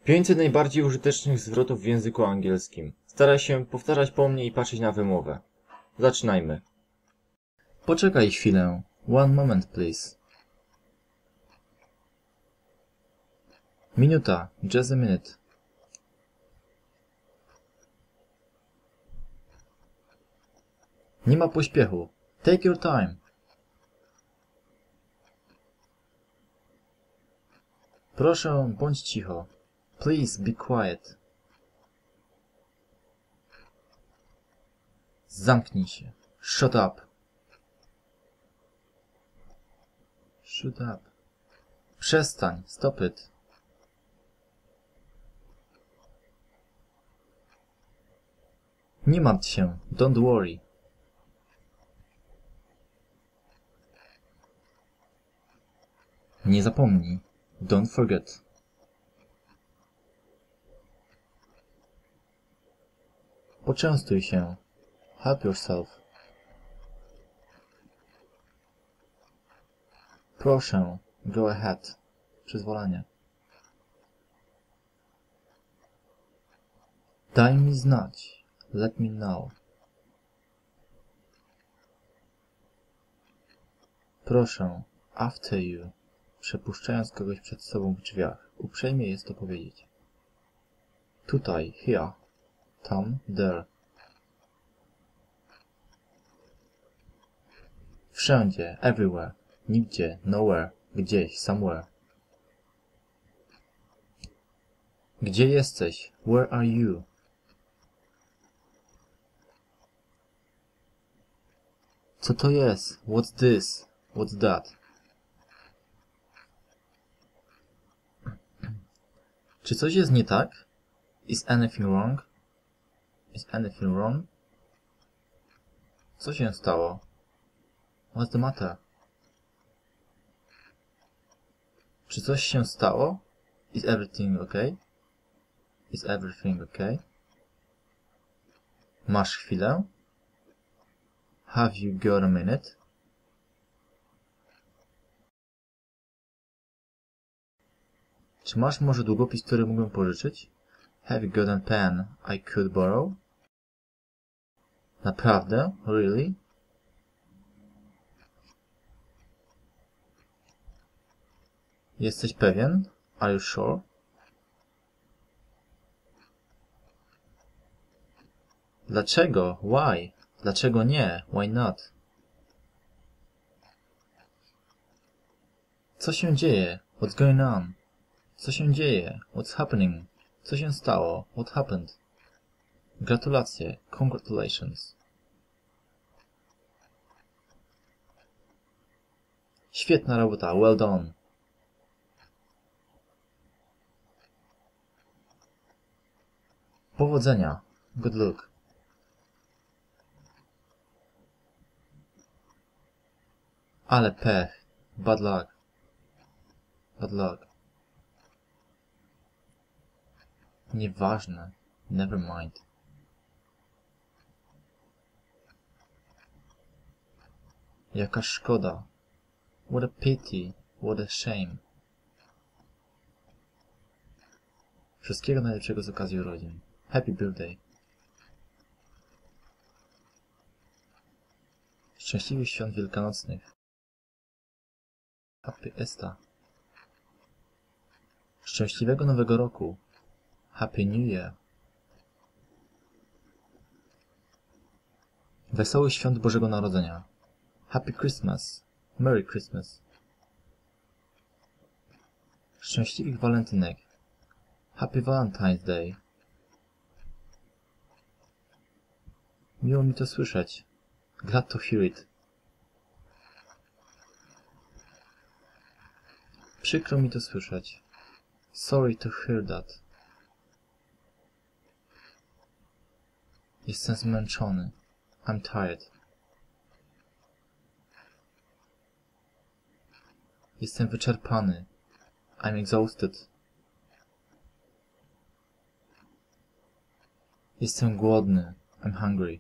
500 najbardziej użytecznych zwrotów w języku angielskim. Staraj się powtarzać po mnie i patrzeć na wymowę. Zaczynajmy. Poczekaj chwilę. One moment, please. Minuta. Just a minute. Nie ma pośpiechu. Take your time. Proszę, bądź cicho. Please be quiet. Zamknij się. Shut up. Shut up. Przestań. Stop it. Nie martw się. Don't worry. Nie zapomnij. Don't forget. Poczęstuj się. Help yourself. Proszę. Go ahead. Przyzwolenie. Daj mi znać. Let me know. Proszę. After you. Przepuszczając kogoś przed sobą w drzwiach. Uprzejmie jest to powiedzieć. Tutaj. Here. Tam. There. Wszędzie. Everywhere. Nigdzie. Nowhere. Gdzieś. Somewhere. Gdzie jesteś? Where are you? Co to jest? What's this? What's that? Czy coś jest nie tak? Is anything wrong? Is anything wrong? Co się stało? What's the matter? Czy coś się stało? Is everything okay? Is everything okay? Masz chwilę? Have you got a minute? Czy masz może długopis, który mógłbym pożyczyć? Have you got a pen I could borrow? Naprawdę? Really? Jesteś pewien? Are you sure? Dlaczego? Why? Dlaczego nie? Why not? Co się dzieje? What's going on? Co się dzieje? What's happening? Co się stało? What happened? Gratulacje. Congratulations. Świetna robota. Well done. Powodzenia. Good luck. Ale pech. Bad luck. Bad luck. Nieważne. Never mind. Jaka szkoda. What a pity. What a shame. Wszystkiego najlepszego z okazji urodzin. Happy birthday. Szczęśliwych świąt wielkanocnych. Happy Esta. Szczęśliwego Nowego Roku. Happy New Year. Wesołych Świąt Bożego Narodzenia. Happy Christmas. Merry Christmas. Szczęśliwych Walentynek. Happy Valentine's Day. Miło mi to słyszeć. Glad to hear it. Przykro mi to słyszeć. Sorry to hear that. Jestem zmęczony. I'm tired. Jestem wyczerpany. I'm exhausted. Jestem głodny. I'm hungry.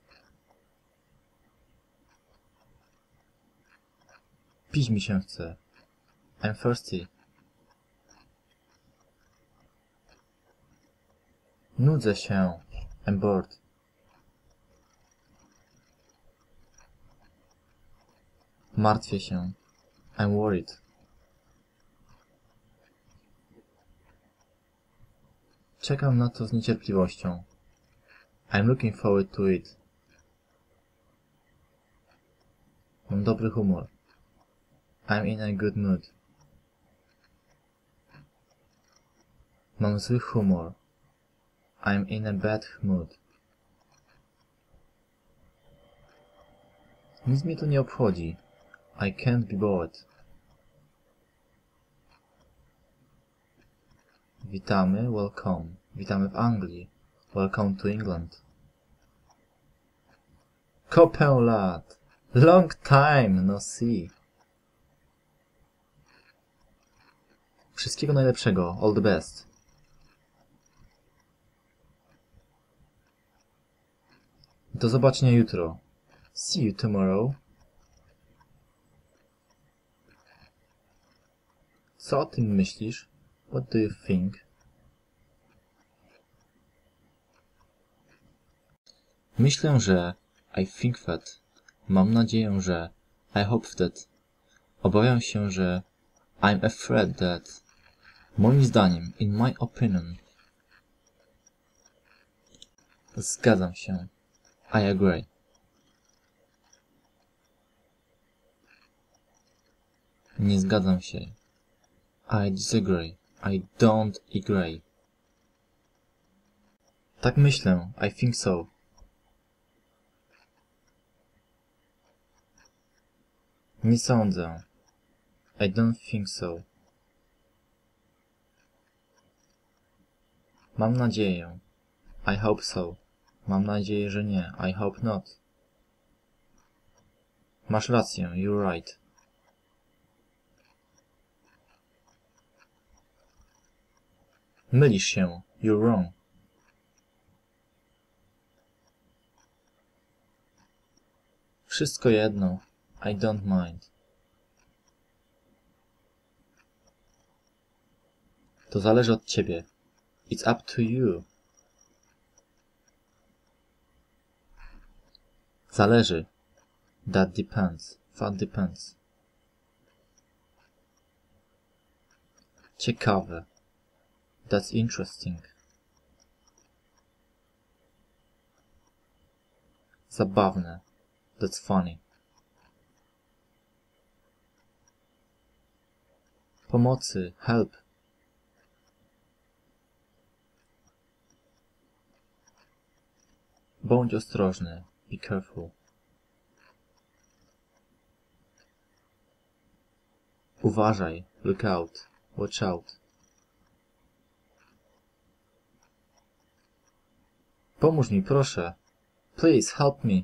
Pić mi się chce. I'm thirsty. Nudzę się. I'm bored. Martwię się. I'm worried. Czekam na to z niecierpliwością. I'm looking forward to it. Mam dobry humor. I'm in a good mood. Mam zły humor. I'm in a bad mood. Nic mnie to nie obchodzi. I can't be bothered. Witamy, welcome. Witamy w Anglii. Welcome to England. Kopę lat. Long time no see. Wszystkiego najlepszego. All the best. Do zobaczenia jutro. See you tomorrow. Co o tym myślisz? What do you think? Myślę, że I think that. Mam nadzieję, że I hope that. Obawiam się, że I'm afraid that. Moim zdaniem, in my opinion. Zgadzam się. I agree. Nie zgadzam się. I disagree. I don't agree. Tak myślę. I think so. Nie sądzę. I don't think so. Mam nadzieję. I hope so. Mam nadzieję, że nie. I hope not. Masz rację. You're right. Mylisz się. You're wrong. Wszystko jedno. I don't mind. To zależy od ciebie. It's up to you. Zależy. That depends. That depends. Ciekawe. That's interesting. Zabawne. That's funny. Pomocy. Help. Bądź ostrożny. Be careful. Uważaj. Look out. Watch out. Pomóż mi, proszę. Please help me.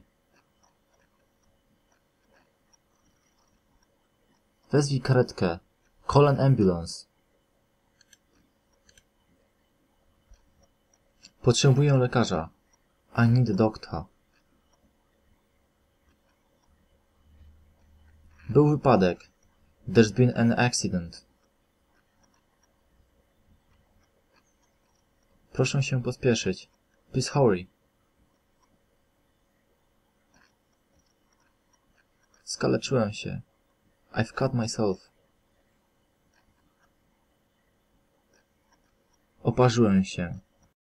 Wezwij karetkę. Call an ambulance. Potrzebuję lekarza. I need a doctor. Był wypadek. There's been an accident. Proszę się pospieszyć. Please hurry. Skaleczyłem się. I've cut myself. Oparzyłem się.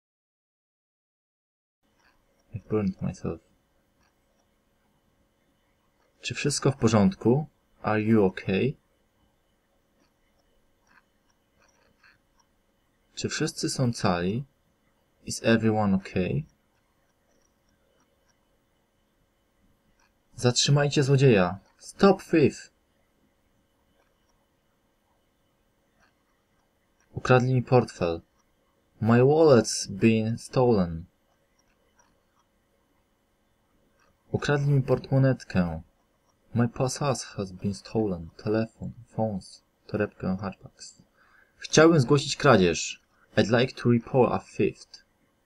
I've burned myself. Czy wszystko w porządku? Are you okay? Czy wszyscy są cali? Is everyone okay? Zatrzymajcie złodzieja! Stop thief! Ukradli mi portfel. My wallet's been stolen. Ukradli mi portmonetkę. My purse has been stolen. Telefon, phones, torebkę, hatchbacks. Chciałbym zgłosić kradzież. I'd like to report a theft.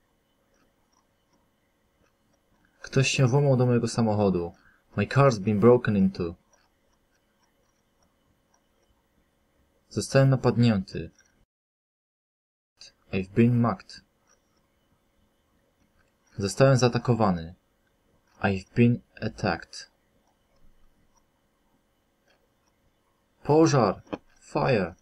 Ktoś się włamał do mojego samochodu. My car's been broken into. Zostałem napadnięty. I've been mugged. Zostałem zaatakowany. I've been attacked. Pożar! Fire!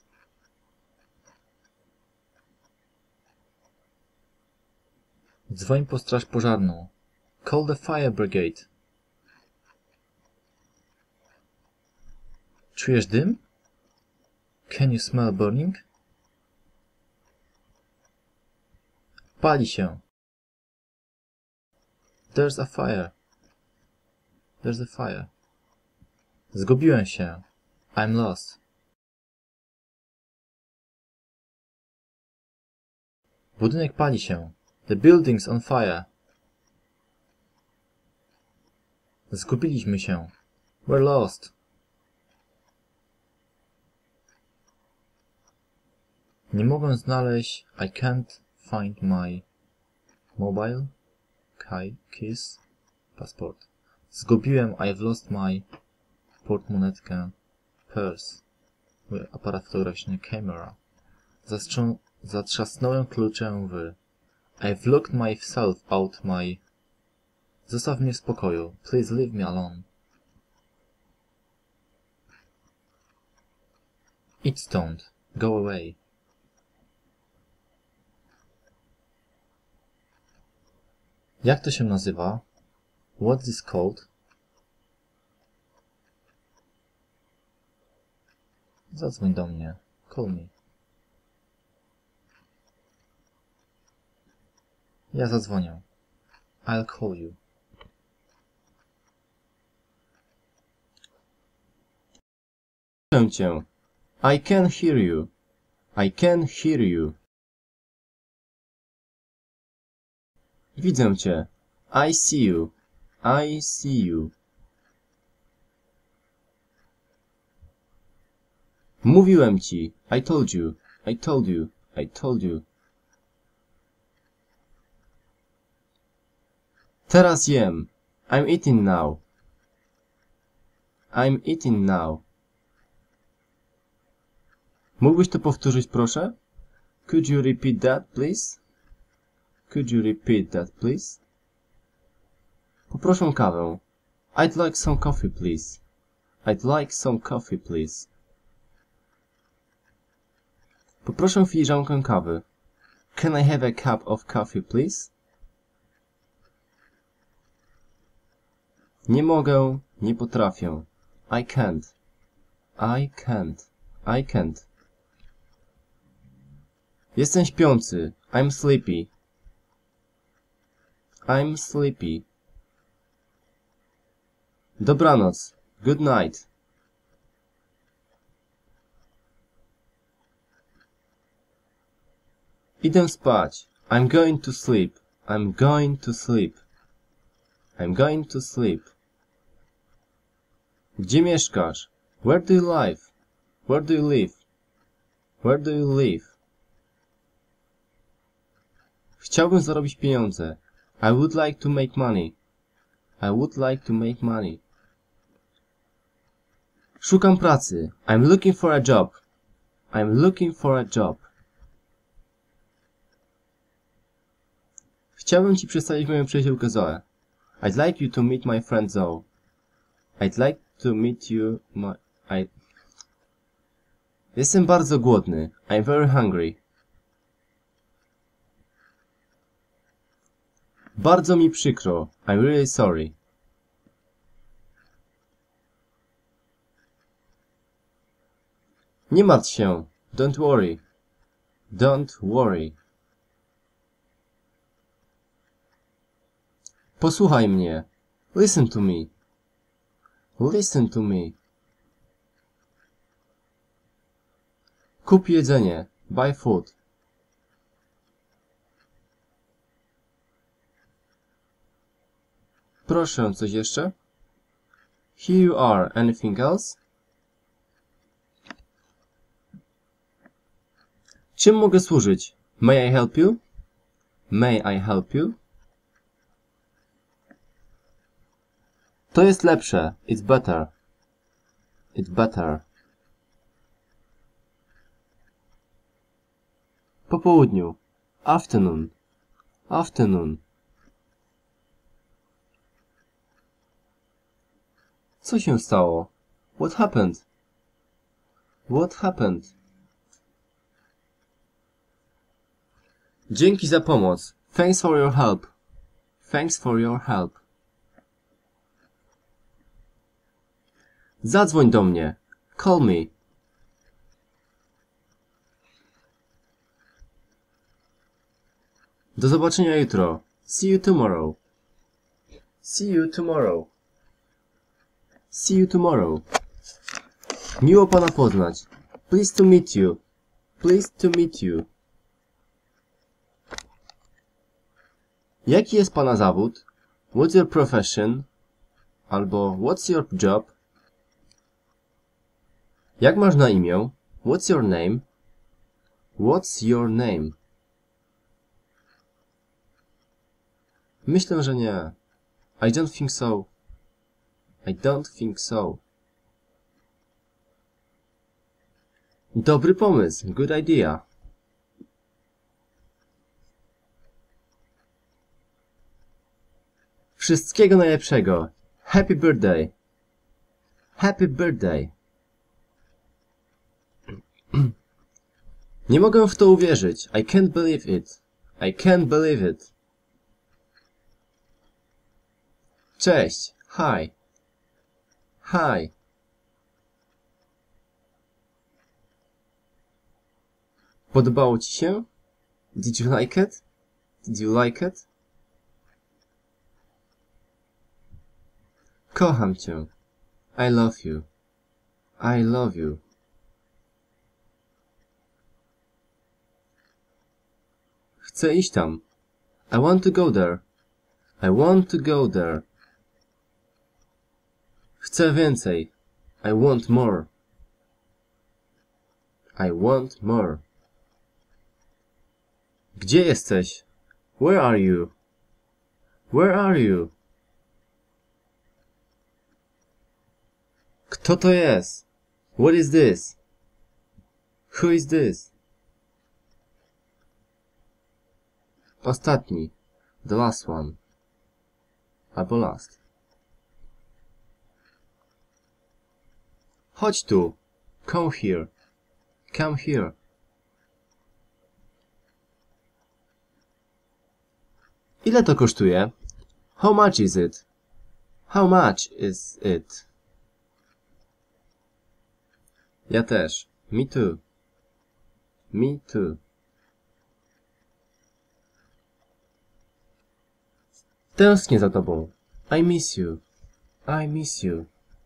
Dzwoń po straż pożarną. Call the fire brigade. Czujesz dym? Can you smell burning? Pali się. There's a fire. There's a fire. Zgubiłem się. I'm lost. Budynek pali się. The building's on fire. Zgubiliśmy się. We're lost. Nie mogę znaleźć. I can't find my mobile keys. Passport. Zgubiłem. I've lost my portmonetkę. Purse. Aparat fotograficzny. Camera. Zatrzasnąłem kluczem w. I've locked myself out my. Zostaw mnie w spokoju. Please leave me alone. Idź stąd. Go away. Jak to się nazywa? What's this called? Zadzwoń do mnie. Call me. Ja zadzwonię. I'll call you. Słyszę cię. I can hear you. I can hear you. Widzę cię. I see you. I see you. Mówiłem ci. I told you. I told you. I told you. Teraz jem. I'm eating now. I'm eating now. Mógłbyś to powtórzyć, proszę? Could you repeat that, please? Could you repeat that, please? Poproszę kawę. I'd like some coffee, please. I'd like some coffee, please. Poproszę filiżankę kawy. Can I have a cup of coffee, please? Nie mogę, nie potrafię. I can't. I can't. I can't. Jestem śpiący. I'm sleepy. I'm sleepy. Dobranoc. Good night. Idę spać. I'm going to sleep. I'm going to sleep. I'm going to sleep. Gdzie mieszkasz? Where do you live? Where do you live? Where do you live? Chciałbym zarobić pieniądze. I would like to make money. I would like to make money. Szukam pracy. I'm looking for a job. I'm looking for a job. Chciałbym ci przedstawić moją przyjaciółkę Zoe. I'd like you to meet my friend Zoe. I'd like to meet you Jestem bardzo głodny. I'm very hungry. Bardzo mi przykro. I'm really sorry. Nie martw się. Don't worry. Don't worry. Posłuchaj mnie. Listen to me. Listen to me. Kup jedzenie. Buy food. Proszę, coś jeszcze? Here you are. Anything else? Czym mogę służyć? May I help you? May I help you? To jest lepsze. It's better. It's better. Po południu. Afternoon. Afternoon. Co się stało? What happened? What happened? Dzięki za pomoc. Thanks for your help. Thanks for your help. Zadzwoń do mnie. Call me. Do zobaczenia jutro. See you tomorrow. See you tomorrow. See you tomorrow. Miło pana poznać. Pleased to meet you. Pleased to meet you. Jaki jest pana zawód? What's your profession? Albo what's your job? Jak masz na imię? What's your name? What's your name? Myślę, że nie. I don't think so. I don't think so. Dobry pomysł. Good idea. Wszystkiego najlepszego. Happy birthday. Happy birthday. Nie mogę w to uwierzyć. I can't believe it. I can't believe it. Cześć. Hi. Hi. Podobało ci się? Did you like it? Did you like it? Kocham cię. I love you. I love you. Chcę iść tam. I want to go there. I want to go there. Chcę więcej. I want more. I want more. Gdzie jesteś? Where are you? Where are you? Kto to jest? What is this? Who is this? Ostatni. The last one. Albo last. Chodź tu. Come here. Come here. Ile to kosztuje? How much is it? How much is it? Ja też. Me too. Me too. Tęsknię za tobą. I miss you. I miss you.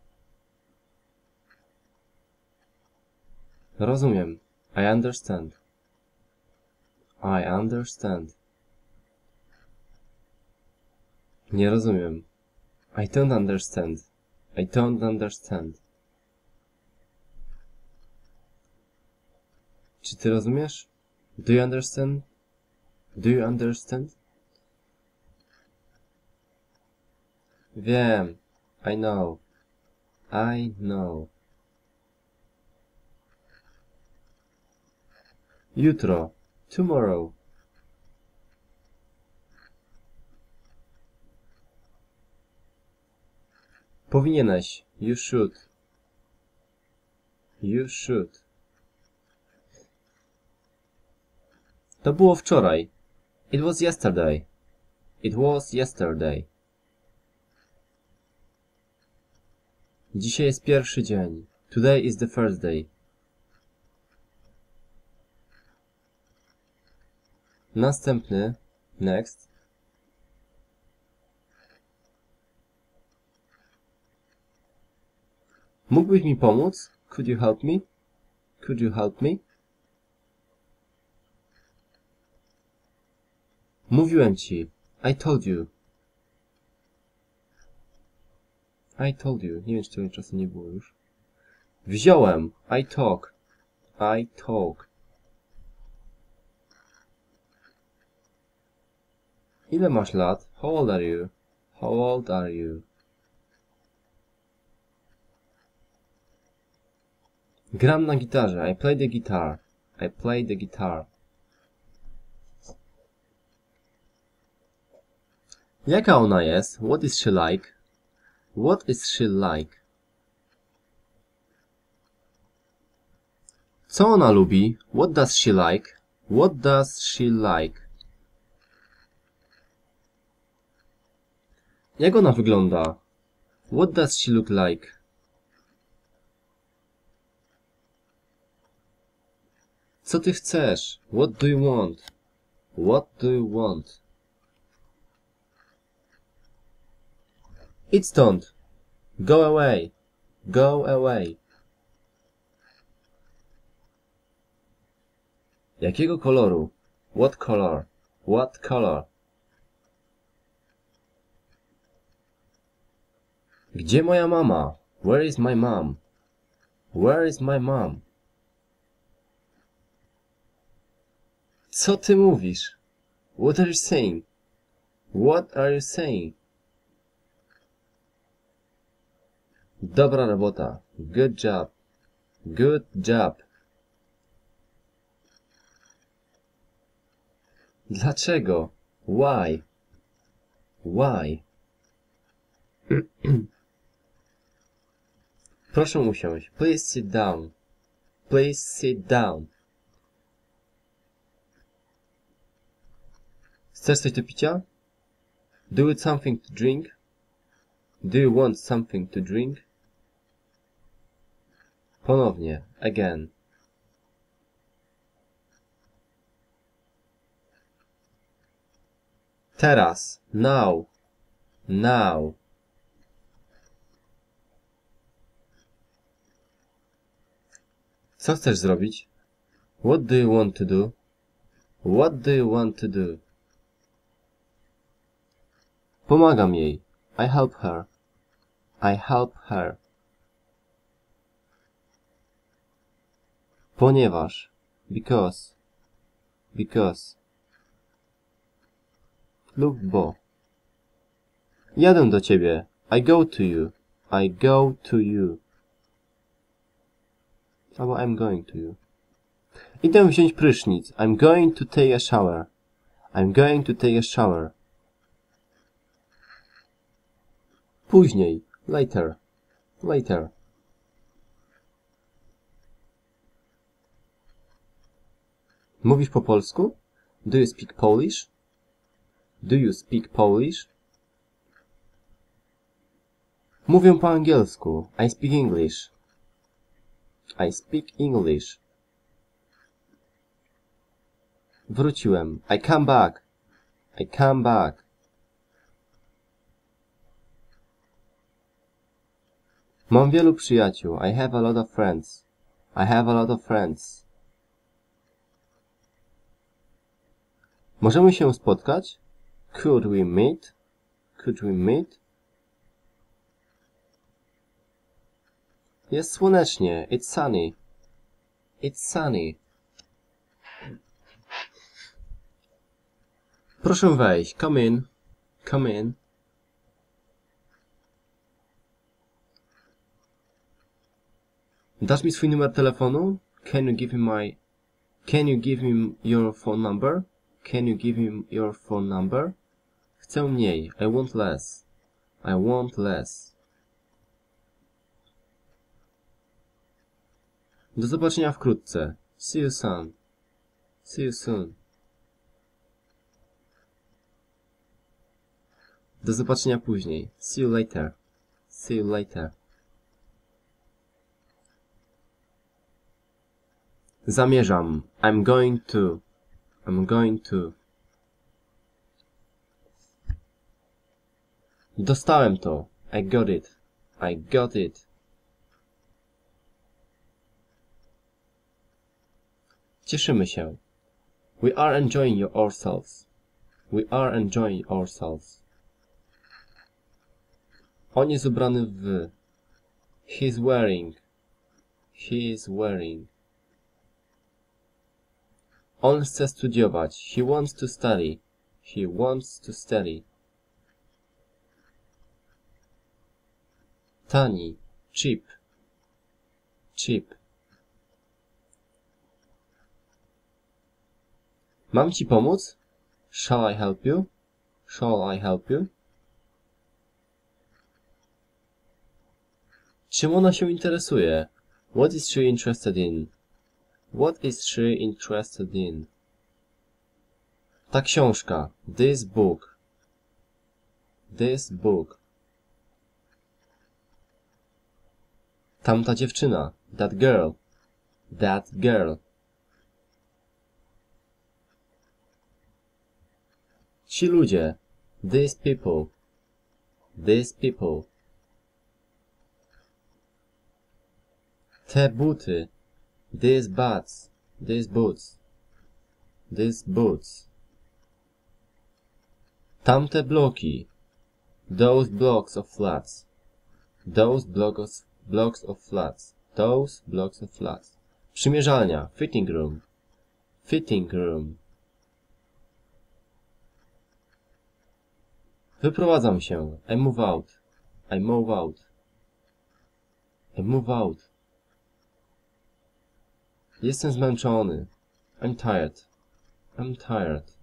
Rozumiem. I understand. I understand. Nie rozumiem. I don't understand. I don't understand. Czy ty rozumiesz? Do you understand? Do you understand? Wiem. I know. I know. Jutro. Tomorrow. Powinieneś. You should. You should. To było wczoraj. It was yesterday. It was yesterday. Dzisiaj jest pierwszy dzień. Today is the first day. Następny. Next. Mógłbyś mi pomóc? Could you help me? Could you help me? Mówiłem ci. I told you. I told you. Nie wiem, czy tego czasu nie było już. Wziąłem. I took. I took. Ile masz lat? How old are you? How old are you? Gram na gitarze. I play the guitar. I play the guitar. Jaka ona jest? What is she like? What is she like? Co ona lubi? What does she like? What does she like? Jak ona wygląda? What does she look like? Co ty chcesz? What do you want? What do you want? Idź stąd. Go away. Go away. Jakiego koloru? What color? What color? Gdzie moja mama? Where is my mom? Where is my mom? Co ty mówisz? What are you saying? What are you saying? Dobra robota. Good job. Good job. Dlaczego? Why? Why? Proszę usiąść. Please sit down. Please sit down. Chcesz coś do picia? Do you want something to drink? Do you want something to drink? Ponownie. Again. Teraz. Now. Now. Co chcesz zrobić? What do you want to do? What do you want to do? Pomagam jej. I help her. I help her. Ponieważ. Because. Because. Lub bo. Jadę do ciebie. I go to you. I go to you. Albo I'm going to you. Idę wziąć prysznic. I'm going to take a shower. I'm going to take a shower. Później. Later. Later. Mówisz po polsku? Do you speak Polish? Do you speak Polish? Mówię po angielsku. I speak English. I speak English. Wróciłem. I come back. I come back. Mam wielu przyjaciół. I have a lot of friends. I have a lot of friends. Możemy się spotkać? Could we meet? Could we meet? Jest słonecznie. It's sunny. It's sunny. Proszę wejść. Come in. Come in. Dasz mi swój numer telefonu? Can you give me your phone number? Can you give me your phone number? Chcę mniej. I want less. I want less. Do zobaczenia wkrótce. See you soon. See you soon. Do zobaczenia później. See you later. See you later. Zamierzam. I'm going to. I'm going to. Dostałem to. I got it. I got it. Cieszymy się. We are enjoying ourselves. We are enjoying ourselves. On jest ubrany w. He's wearing. He is wearing. On chce studiować. He wants to study. He wants to study. Tani. Cheap. Cheap. Mam ci pomóc? Shall I help you? Shall I help you? Czym ona się interesuje? What is she interested in? What is she interested in? Ta książka. This book. This book. Tamta dziewczyna. That girl. That girl. Ci ludzie. These people. These people. Te buty. These boots. These boots. These boots. Tamte bloki. Those blocks of flats. Those blocks of flats. Those blocks of flats. Przymierzalnia. Fitting room. Fitting room. Wyprowadzam się. I move out. I move out. I move out. Jestem zmęczony. I'm tired. I'm tired.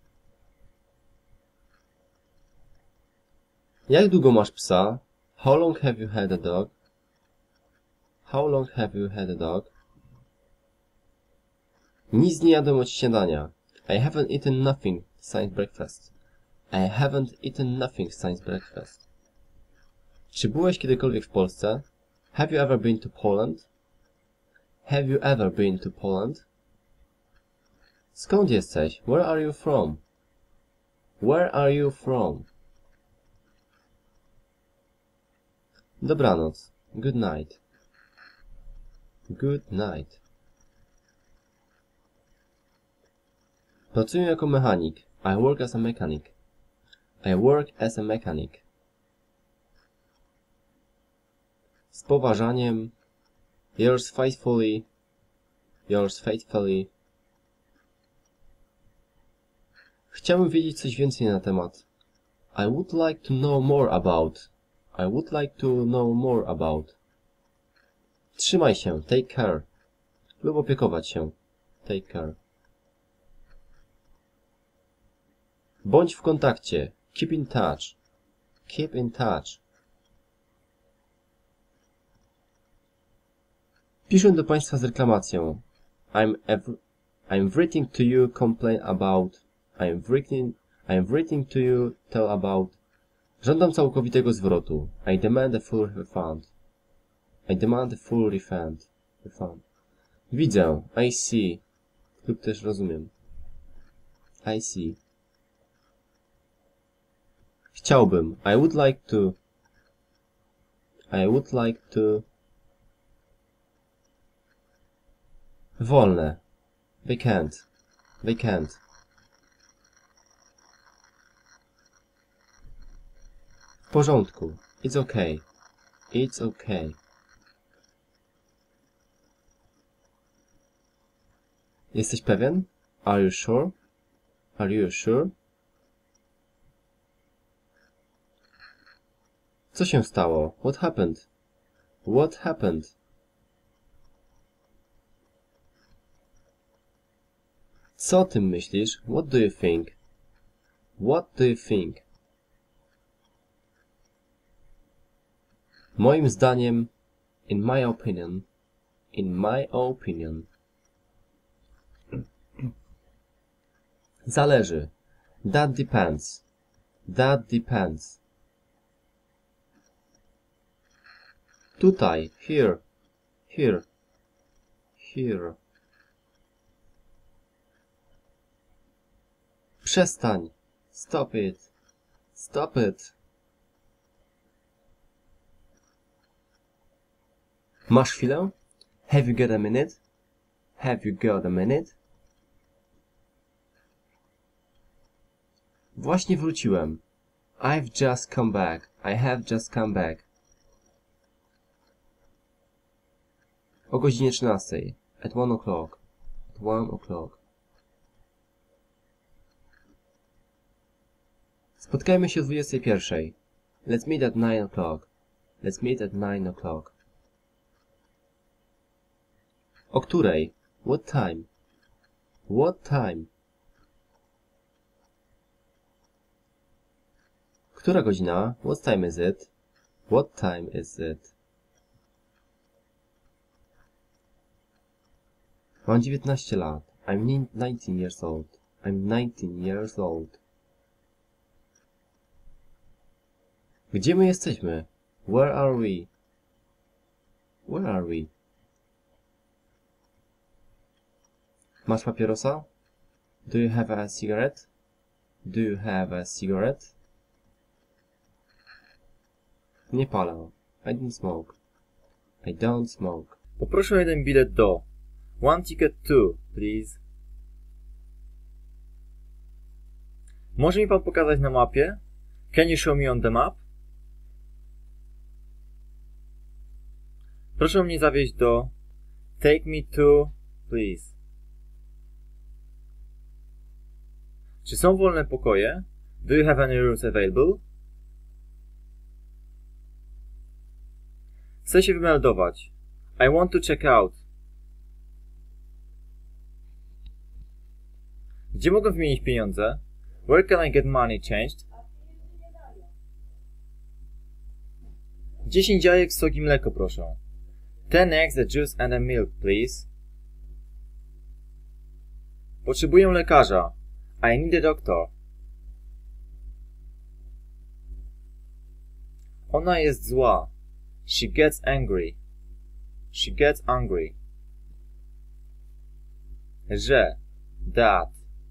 Jak długo masz psa? How long have you had a dog? How long have you had a dog? Nic nie jadłem od śniadania. I haven't eaten nothing since breakfast. I haven't eaten nothing since breakfast. Czy byłeś kiedykolwiek w Polsce? Have you ever been to Poland? Have you ever been to Poland? Skąd jesteś? Where are you from? Where are you from? Dobranoc. Good night. Good night. Pracuję jako mechanik. I work as a mechanic. I work as a mechanic. Z poważaniem. Yours faithfully. Yours faithfully. Chciałbym wiedzieć coś więcej na temat. I would like to know more about. I would like to know more about. Trzymaj się. Take care. Lub opiekować się. Take care. Bądź w kontakcie. Keep in touch. Keep in touch. Piszę do Państwa z reklamacją. I'm writing to you complain about. I'm writing to you tell about. Żądam całkowitego zwrotu. I demand a full refund. I demand a full refund. Widzę. I see. Lub też rozumiem. I see. Chciałbym. I would like to. I would like to. Wolne. They can't. They can't. W porządku. It's okay. It's okay. Jesteś pewien? Are you sure? Are you sure? Co się stało? What happened? What happened? Co o tym myślisz? What do you think? What do you think? Moim zdaniem, in my opinion, in my opinion. Zależy. That depends. That depends. Tutaj, here, here, here. Przestań. Stop it. Stop it. Masz chwilę? Have you got a minute? Have you got a minute? Właśnie wróciłem. I've just come back. I have just come back. O godzinie 13. At 1 o'clock. At 1 o'clock. Spotkajmy się o 21. Let's meet at 9 o'clock. Let's meet at 9 o'clock. O której? What time? What time? Która godzina? What time is it? What time is it? Mam 19 lat. I'm 19 years old. I'm 19 years old. Gdzie my jesteśmy? Where are we? Where are we? Masz papierosa? Do you have a cigarette? Do you have a cigarette? Nie palę. I don't smoke. I don't smoke. Poproszę jeden bilet do. One ticket to, please. Może mi pan pokazać na mapie? Can you show me on the map? Proszę mnie zawieźć do. Take me to, please. Czy są wolne pokoje? Do you have any rooms available? Chcę się wymeldować. I want to check out. Gdzie mogę wymienić pieniądze? Where can I get money changed? 10 jajek, sok i mleko, proszę. 10 eggs, a juice and a milk, please. Potrzebuję lekarza. I need a doctor. Ona jest zła. She gets angry. She gets angry. Że. That.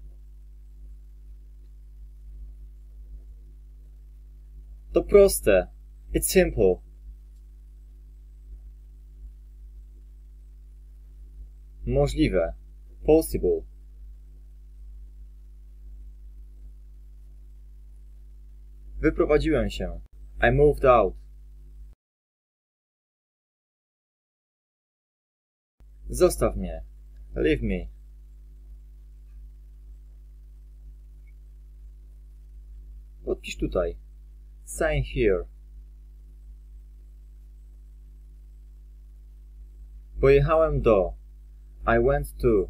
To proste. It's simple. Możliwe. Possible. Wyprowadziłem się. I moved out. Zostaw mnie. Leave me. Podpisz tutaj. Sign here. Pojechałem do. I went to.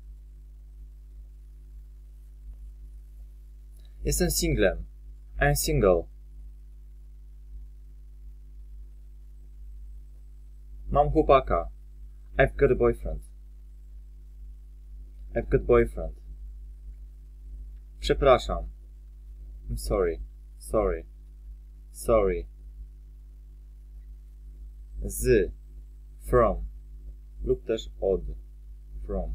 Jestem singlem. I'm single. Mam chłopaka. I've got a boyfriend. I've got boyfriend. Przepraszam. I'm sorry. Sorry. Sorry. Z. From. Lub też od. From.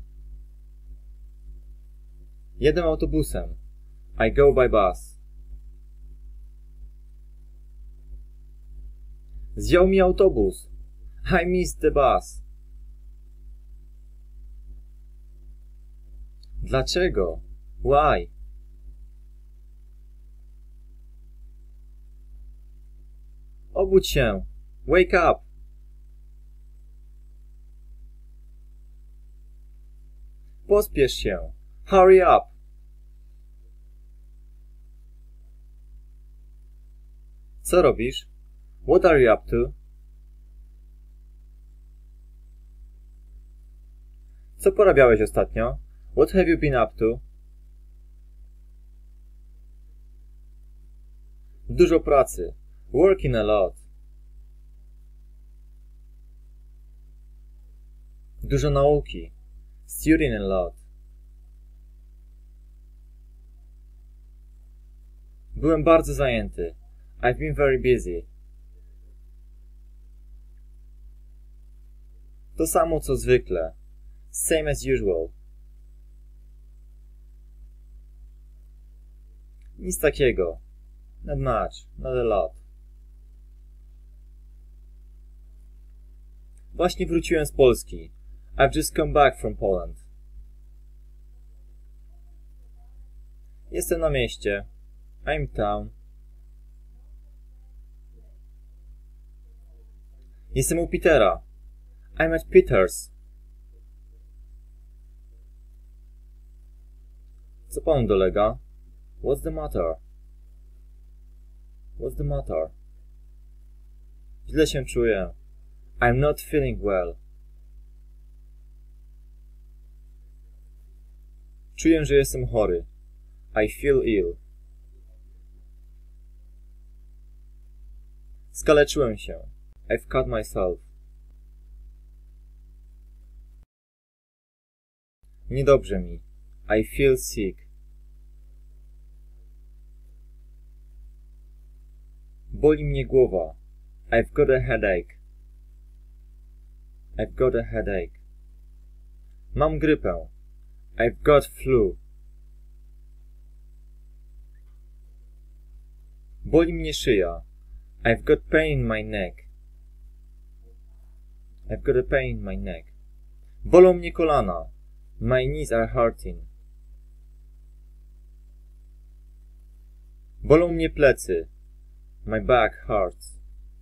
Jedę autobusem. I go by bus. Zjął mi autobus. I missed the bus. Dlaczego? Why? Obudź się. Wake up. Pospiesz się. Hurry up. Co robisz? What are you up to? Co porabiałeś ostatnio? What have you been up to? Dużo pracy. Working a lot. Dużo nauki. Studying a lot. Byłem bardzo zajęty. I've been very busy. To samo co zwykle. Same as usual. Nic takiego. Not much. Not a lot. Właśnie wróciłem z Polski. I've just come back from Poland. Jestem na mieście. I'm town. Jestem u Petera. I'm at Peter's. Co panu dolega? What's the matter? What's the matter? Źle się czuję. I'm not feeling well. Czuję, że jestem chory. I feel ill. Skaleczyłem się. I've cut myself. Niedobrze mi. I feel sick. Boli mnie głowa. I've got a headache. I've got a headache. Mam grypę. I've got flu. Boli mnie szyja. I've got pain in my neck. I've got a pain in my neck. Bolą mnie kolana. My knees are hurting. Bolą mnie plecy. My back hurts.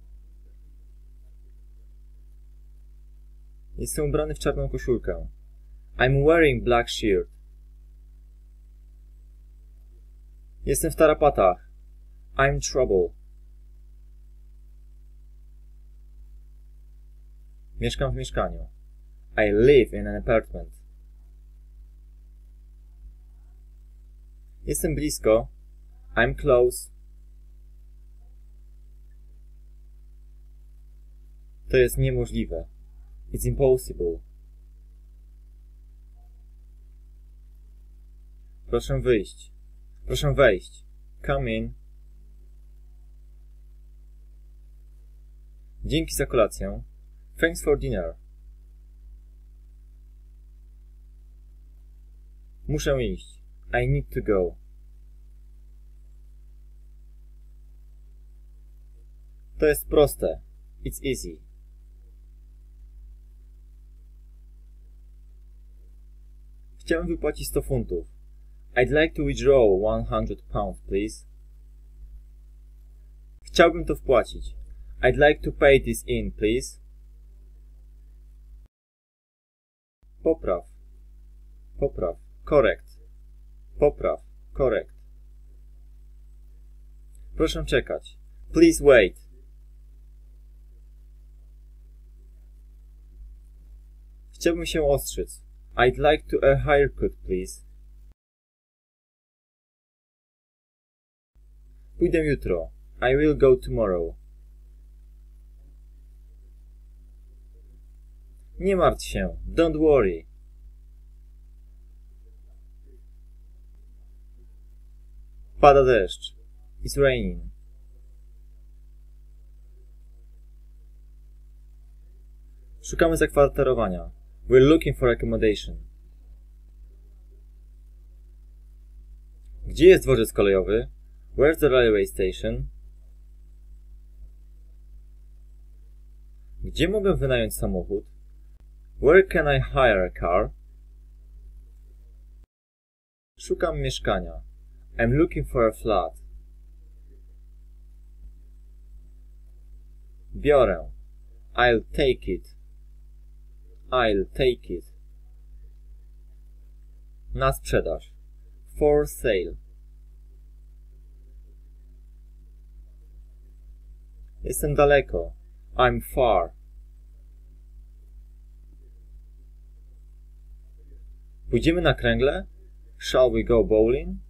Jestem ubrany w czarną koszulkę. I'm wearing black shirt. Jestem w tarapatach. I'm in trouble. Mieszkam w mieszkaniu. I live in an apartment. Jestem blisko. I'm close. To jest niemożliwe. It's impossible. Proszę wyjść. Proszę wejść. Come in. Dzięki za kolację. Thanks for dinner. Muszę iść. I need to go. To jest proste. It's easy. Chciałem wypłacić 100 funtów. I'd like to withdraw 100 pounds, please. Chciałbym to wpłacić. I'd like to pay this in, please. Popraw. Popraw. Correct. Popraw. Correct. Proszę czekać. Please wait. Chciałbym się ostrzyc. I'd like to a haircut, please. Pójdę jutro. I will go tomorrow. Nie martw się. Don't worry. Pada deszcz. It's raining. Szukamy zakwaterowania. We're looking for accommodation. Gdzie jest dworzec kolejowy? Where's the railway station? Gdzie mogę wynająć samochód? Where can I hire a car? Szukam mieszkania. I'm looking for a flat. Biorę. I'll take it. I'll take it. Na sprzedaż. For sale. Jestem daleko. I'm far. Pójdziemy na kręgle? Shall we go bowling?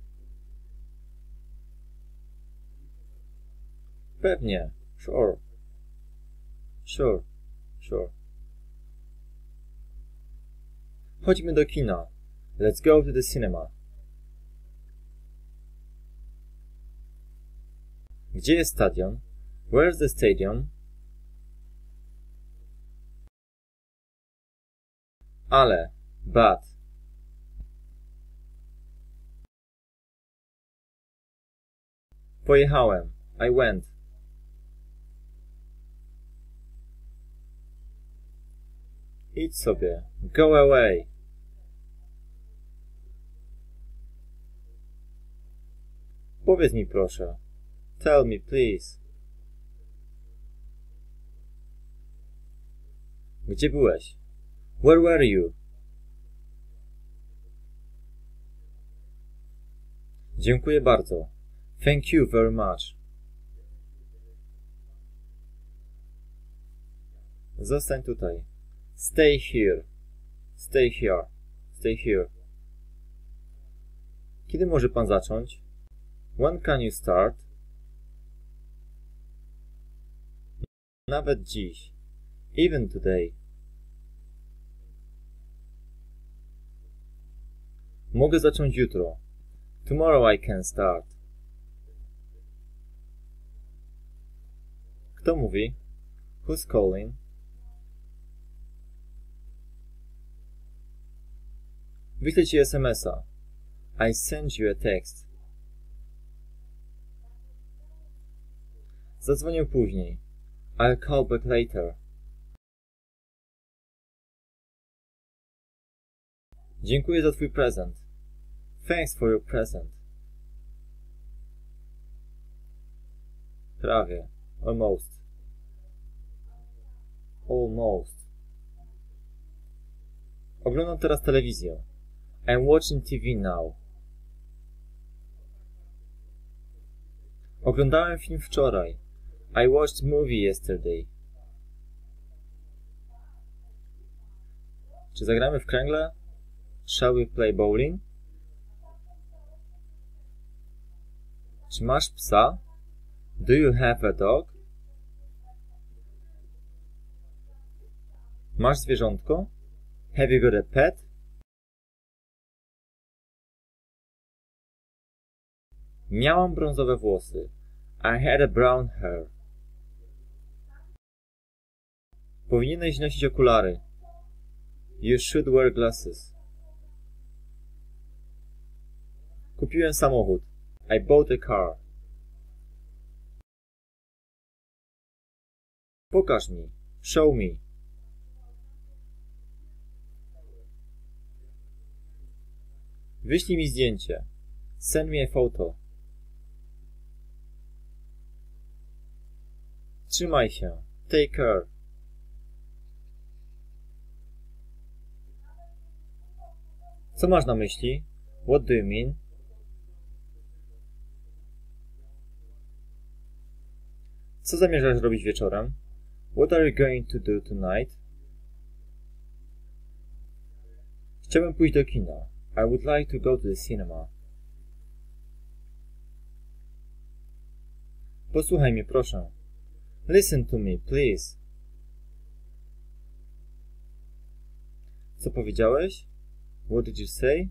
Pewnie. Sure. Sure. Sure. Chodźmy do kina. Let's go to the cinema. Gdzie jest stadion? Where's the stadium? Ale. But. Pojechałem. I went. Idź sobie. Go away. Powiedz mi proszę. Tell me, please. Gdzie byłeś? Where were you? Dziękuję bardzo. Thank you very much. Zostań tutaj. Stay here. Stay here. Stay here. Kiedy może pan zacząć? When can you start? Nawet dziś. Even today. Mogę zacząć jutro. Tomorrow I can start. Kto mówi? Who's calling? Wyślę ci SMS-a. I send you a text. Zadzwonię później. I'll call back later. Dziękuję za twój prezent. Thanks for your present. Prawie. Almost. Almost. Oglądam teraz telewizję. I'm watching TV now. Oglądałem film wczoraj. I watched movie yesterday. Czy zagramy w kręgle? Shall we play bowling? Czy masz psa? Do you have a dog? Masz zwierzątko? Have you got a pet? Miałam brązowe włosy. I had a brown hair. Powinieneś nosić okulary. You should wear glasses. Kupiłem samochód. I bought a car. Pokaż mi. Show me. Wyślij mi zdjęcie. Send me a photo. Trzymaj się. Take care. Co masz na myśli? What do you mean? Co zamierzasz robić wieczorem? What are you going to do tonight? Chciałbym pójść do kina. I would like to go to the cinema. Posłuchaj mnie, proszę. Listen to me, please. Co powiedziałeś? What did you say?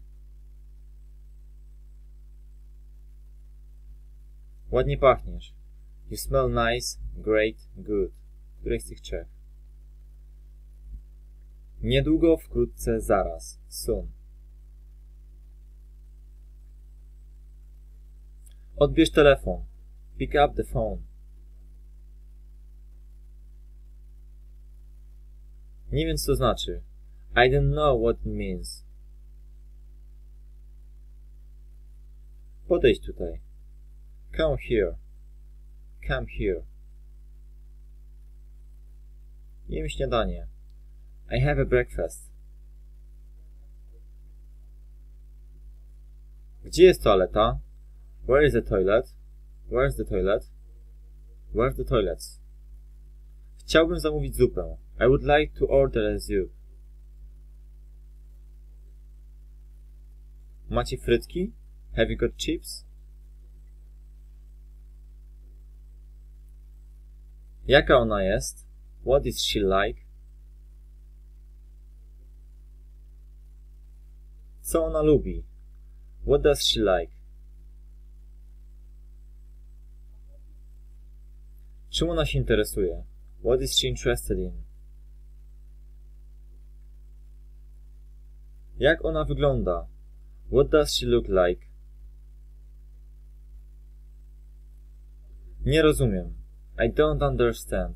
Ładnie pachniesz. You smell nice, great, good. Której z tych trzech? Niedługo, wkrótce, zaraz. Soon. Odbierz telefon. Pick up the phone. Nie wiem, co to znaczy. I don't know what it means. Podejdź tutaj. Come here. Come here. Jem śniadanie. I have a breakfast. Gdzie jest toaleta? Where is the toilet? Where's the toilet? Where's the toilets? Chciałbym zamówić zupę. I would like to order a soup. Macie frytki? Have you got chips? Jaka ona jest? What is she like? Co ona lubi? What does she like? Czym ona się interesuje? What is she interested in? Jak ona wygląda? What does she look like? Nie rozumiem. I don't understand.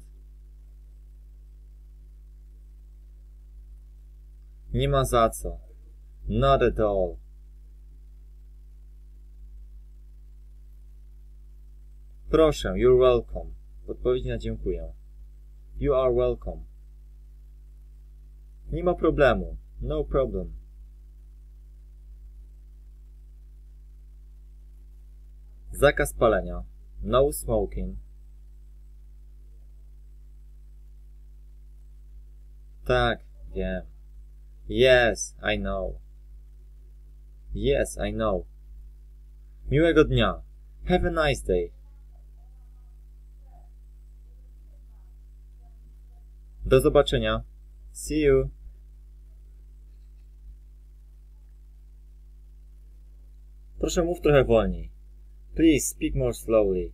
Nie ma za co. Not at all. Proszę, you're welcome. Odpowiedź na dziękuję. You are welcome. Nie ma problemu. No problem. Zakaz palenia. No smoking. Tak, wiem. Yes, I know. Yes, I know. Miłego dnia. Have a nice day. Do zobaczenia. See you. Proszę mów trochę wolniej. Please speak more slowly.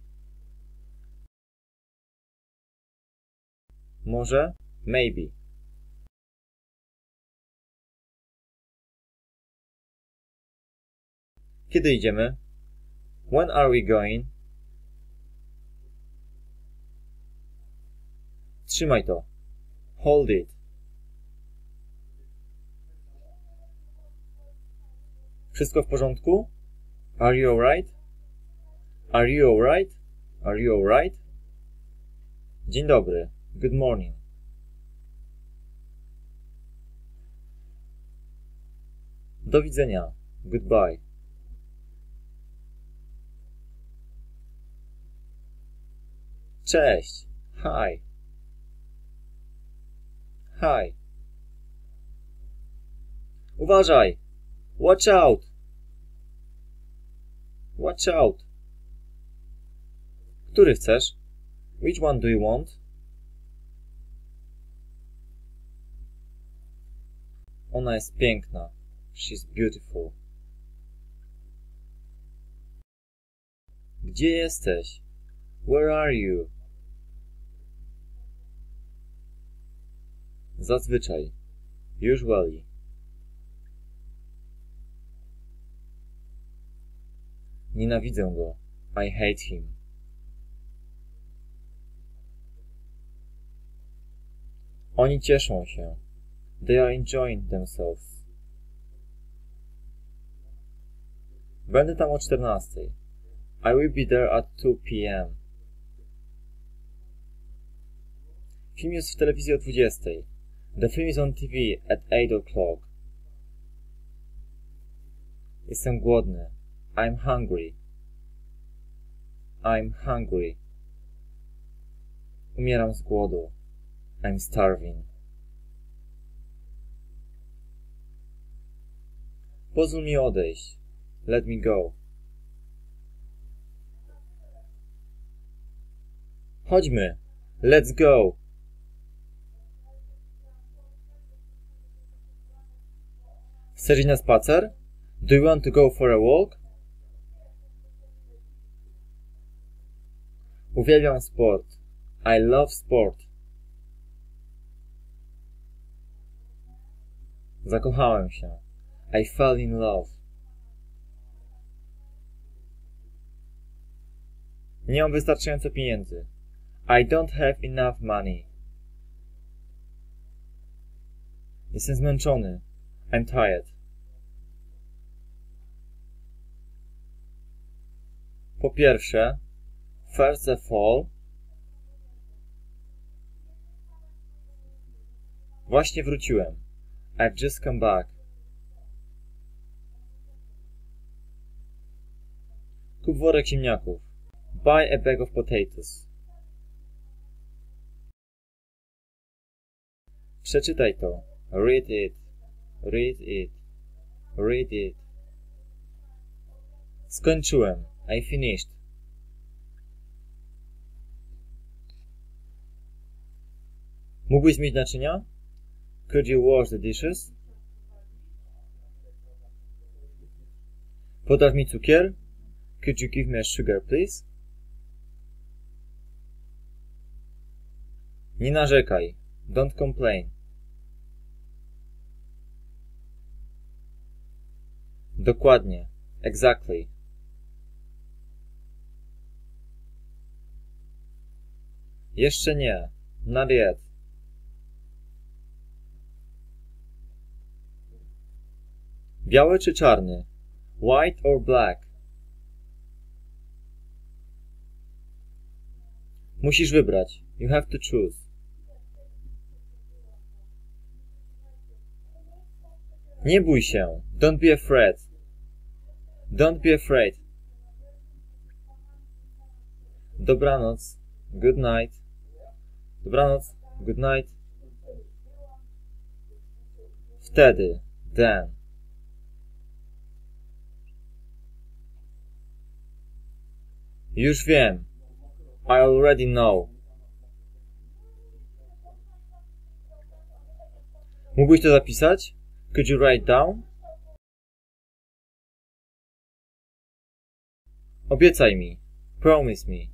Może? Maybe. Kiedy idziemy? When are we going? Trzymaj to. Hold it. Wszystko w porządku? Are you alright? Are you alright? Are you alright? Dzień dobry. Good morning. Do widzenia. Goodbye. Cześć. Hi. Hi. Uważaj. Watch out. Watch out. Który chcesz? Which one do you want? Ona jest piękna. She's beautiful. Gdzie jesteś? Where are you? Zazwyczaj. Usually. Nienawidzę go. I hate him. Oni cieszą się. They are enjoying themselves. Będę tam o 14. I will be there at 2 p.m. Film jest w telewizji o 20. The film is on TV at 8 o'clock. Jestem głodny. I'm hungry. I'm hungry. Umieram z głodu. I'm starving. Pozwól mi odejść. Let me go. Chodźmy. Let's go. Chcesz iść na spacer? Do you want to go for a walk? Uwielbiam sport. I love sport. Zakochałem się. I fell in love. Nie mam wystarczająco pieniędzy. I don't have enough money. Jestem zmęczony. I'm tired. Po pierwsze, first of all, właśnie wróciłem. I've just come back. Kup worek ziemniaków. Buy a bag of potatoes. Przeczytaj to. Read it. Read it. Read it. Skończyłem. I finished. Mógłbyś myć naczynia? Could you wash the dishes? Podasz mi cukier? Could you give me a sugar, please? Nie narzekaj. Don't complain. Dokładnie. Exactly. Jeszcze nie. Not yet. Biały czy czarny? White or black? Musisz wybrać. You have to choose. Nie bój się. Don't be afraid. Don't be afraid. Dobranoc. Good night. Dobranoc. Good night. Wtedy. Then. Już wiem. I already know. Mógłbyś to zapisać? Could you write down? Obiecaj mi. Promise me.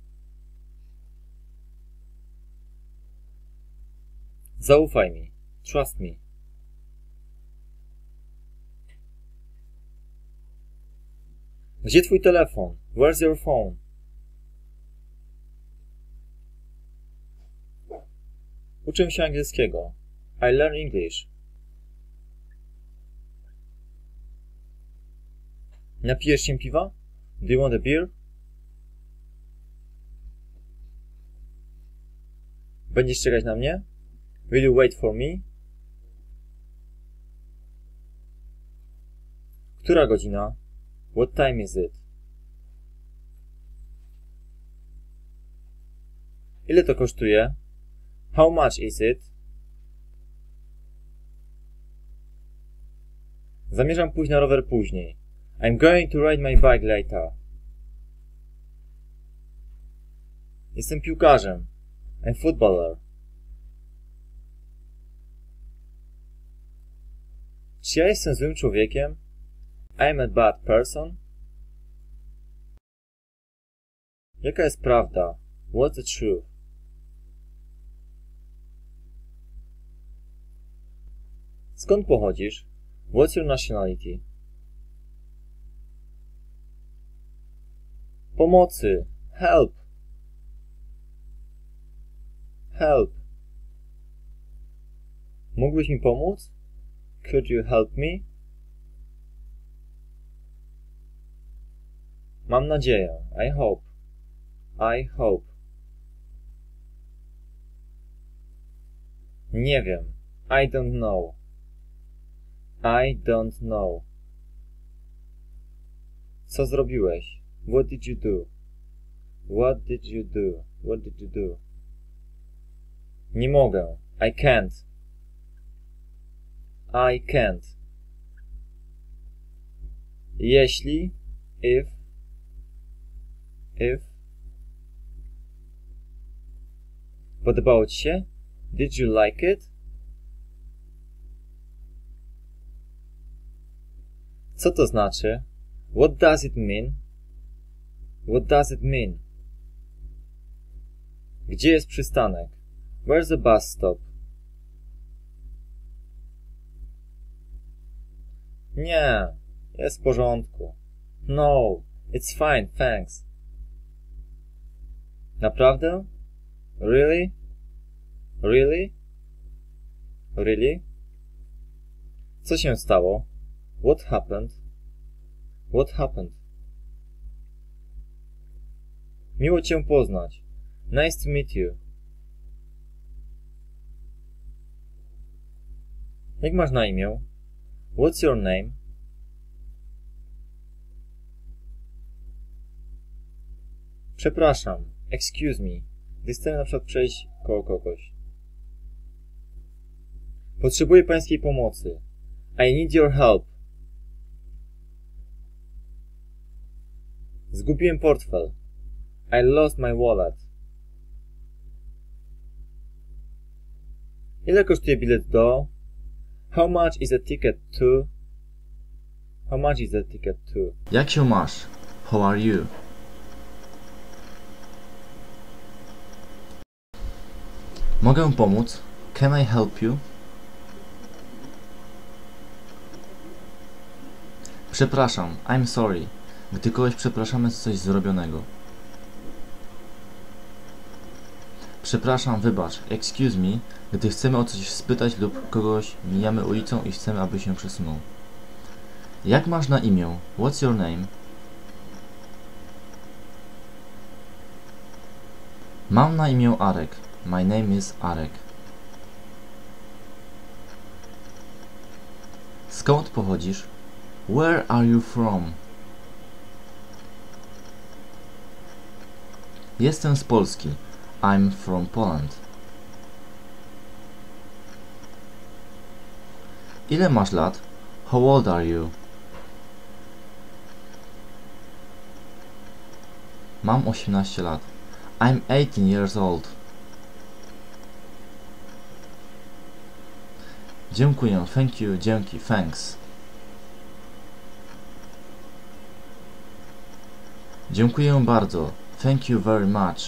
Zaufaj mi. Trust me. Gdzie twój telefon? Where's your phone? Uczę się angielskiego. I learn English. Napijesz się piwa? Do you want a beer? Będziesz czekać na mnie? Will you wait for me? Która godzina? What time is it? Ile to kosztuje? How much is it? Zamierzam pójść na rower później. I'm going to ride my bike later. Jestem piłkarzem. I'm footballer. Czy ja jestem złym człowiekiem? I'm a bad person. Jaka jest prawda? What's the truth? Skąd pochodzisz? What's your nationality? Pomocy. Help. Help. Mógłbyś mi pomóc? Could you help me? Mam nadzieję. I hope. I hope. Nie wiem. I don't know. I don't know. Co zrobiłeś? What did you do? What did you do? What did you do? Nie mogę. I can't. I can't. Jeśli, if. Podobało ci się? Did you like it? Co to znaczy? What does it mean? What does it mean? Gdzie jest przystanek? Where's the bus stop? Nie, jest w porządku. No, it's fine, thanks. Naprawdę? Really? Really? Really? Co się stało? What happened? What happened? Miło cię poznać. Nice to meet you. Jak masz na imię? What's your name? Przepraszam. Excuse me. Gdy chcemy na przykład przejść koło kogoś. Potrzebuję pańskiej pomocy. I need your help. Zgubiłem portfel. I lost my wallet. Ile kosztuje bilet do? How much is a ticket to? How much is a ticket to? Jak się masz? How are you? Mogę pomóc? Can I help you? Przepraszam, I'm sorry. Gdy kogoś przepraszamy za coś zrobionego. Przepraszam, wybacz, excuse me, gdy chcemy o coś spytać lub kogoś mijamy ulicą i chcemy, aby się przesunął. Jak masz na imię? What's your name? Mam na imię Arek. My name is Arek. Skąd pochodzisz? Where are you from? Jestem z Polski. I'm from Poland. Ile masz lat? How old are you? Mam 18 lat. I'm 18 years old. Dziękuję, thank you, dzięki, thanks. Dziękuję bardzo. Thank you very much.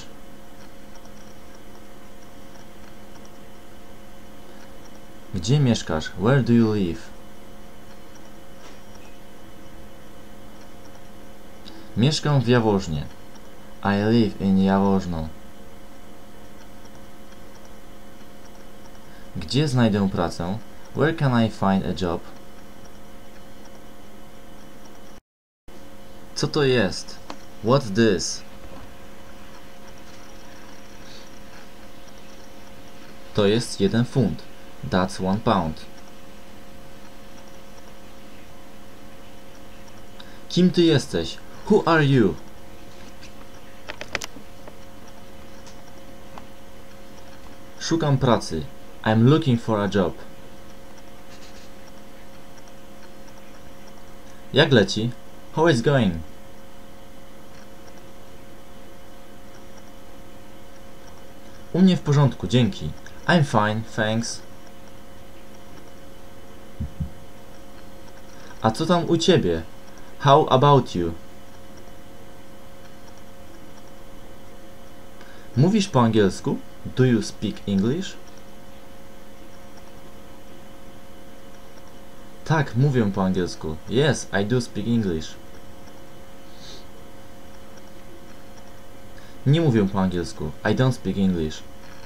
Gdzie mieszkasz? Where do you live? Mieszkam w Jaworznie. I live in Jaworzno. Gdzie znajdę pracę? Where can I find a job? Co to jest? What's this? To jest 1 funt. That's 1 pound. Kim ty jesteś? Who are you? Szukam pracy. I'm looking for a job. Jak leci? How is going? U mnie w porządku, dzięki. I'm fine, thanks. A co tam u ciebie? How about you? Mówisz po angielsku? Do you speak English? Tak, mówię po angielsku. Yes, I do speak English. Nie mówię po angielsku. I don't speak English.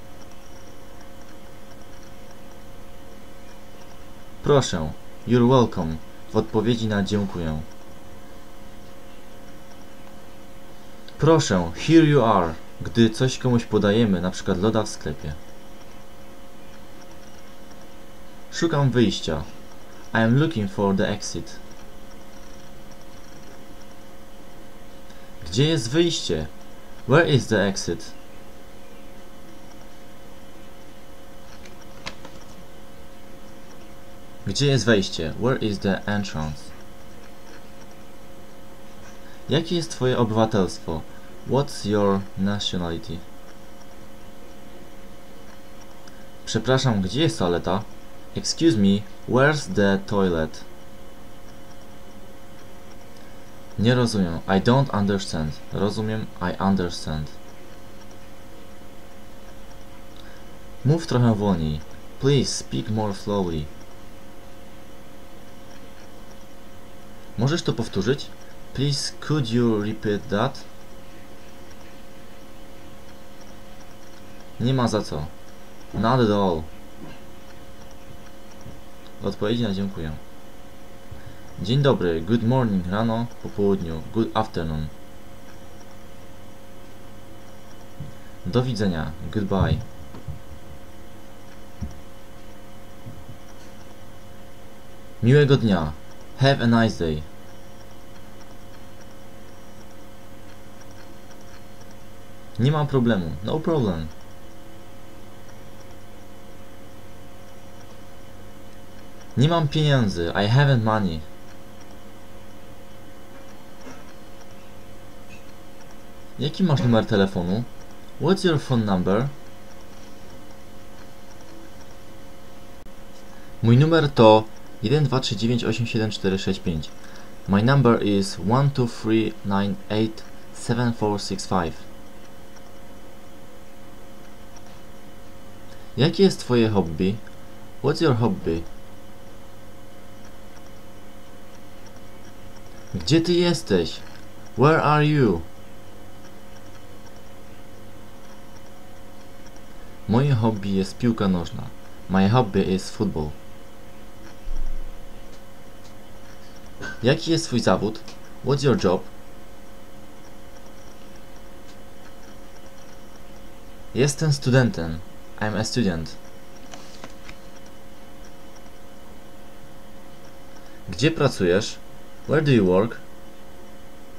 Proszę. You're welcome. W odpowiedzi na dziękuję. Proszę. Here you are. Gdy coś komuś podajemy, na przykład loda w sklepie. Szukam wyjścia. I am looking for the exit. Gdzie jest wyjście? Where is the exit? Gdzie jest wejście? Where is the entrance? Jakie jest twoje obywatelstwo? What's your nationality? Przepraszam, gdzie jest toaleta? Excuse me, where's the toilet? Nie rozumiem. I don't understand. Rozumiem. I understand. Mów trochę wolniej. Please speak more slowly. Możesz to powtórzyć? Please, could you repeat that? Nie ma za co. Not at all. Odpowiedzi na dziękuję. Dzień dobry. Good morning rano, po południu. Good afternoon. Do widzenia. Goodbye. Miłego dnia. Have a nice day. Nie ma problemu. No problem. Nie mam pieniędzy. I haven't money. Jaki masz numer telefonu? What's your phone number? Mój numer to 123987465. My number is 123987465. Jakie jest twoje hobby? What's your hobby? Gdzie ty jesteś? Where are you? Moje hobby jest piłka nożna. My hobby is football. Jaki jest twój zawód? What's your job? Jestem studentem. I'm a student. Gdzie pracujesz? Where do you work?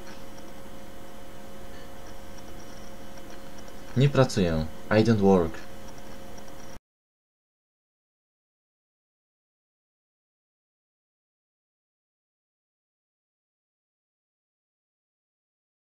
Nie pracuję. I don't work.